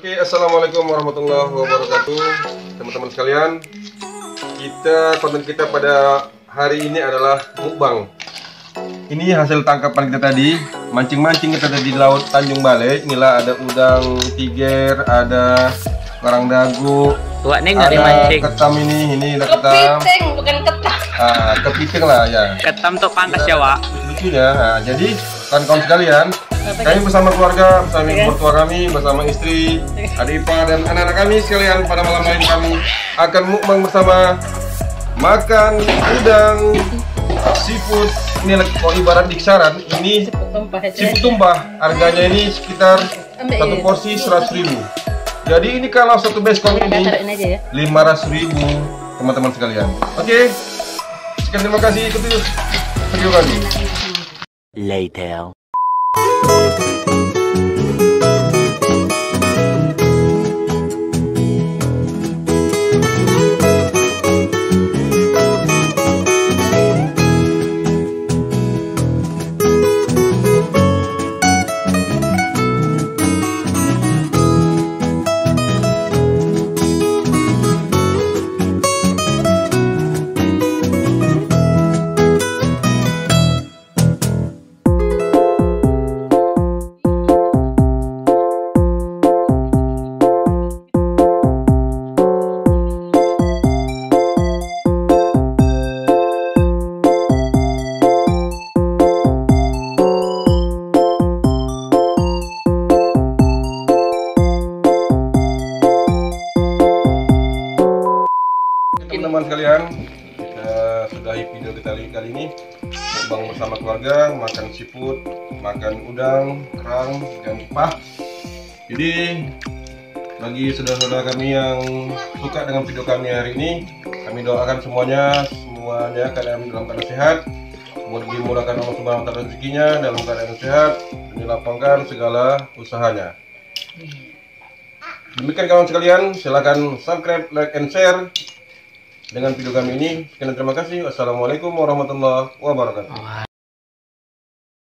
Oke, assalamualaikum warahmatullahi wabarakatuh, teman-teman sekalian. Konten kita pada hari ini adalah mukbang. Ini hasil tangkapan kita tadi, mancing-mancing kita tadi di laut Tanjung Balai. Inilah ada udang tiger, ada karang dagu, ada ketam ini ada ketam. Kepiting bukan ketam. Kepiting lah ya. Ketam tuh pangkas ya, Wak. Lucunya. Nah, jadi kawan-kawan sekalian, kami bersama keluarga, bersama mertua kami, bersama istri, adik ipar dan anak-anak kami sekalian, pada malam hari ini kami akan mukbang bersama makan udang, seafood. Ini kalau ibarat di kisaran ini seafood tumpah. Harganya ini sekitar satu porsi 100.000. Jadi ini kalau satu baskom ini 500.000, teman-teman sekalian. Oke, sekian, terima kasih, ikuti video kami. Later. Teman-teman sekalian, kita sudahi video kita kali ini mukbang bersama keluarga, makan seafood, makan udang, kerang, dan pah. Jadi bagi saudara-saudara kami yang suka dengan video kami hari ini, kami doakan semuanya keadaan dalam keadaan sehat, dimudahkan Allah Subhanahu wa taala rezekinya dalam keadaan sehat, dan dilapangkan segala usahanya. Demikian kawan sekalian, silakan subscribe, like, and share dengan video kami ini. Sekian, terima kasih. Wassalamualaikum warahmatullahi wabarakatuh.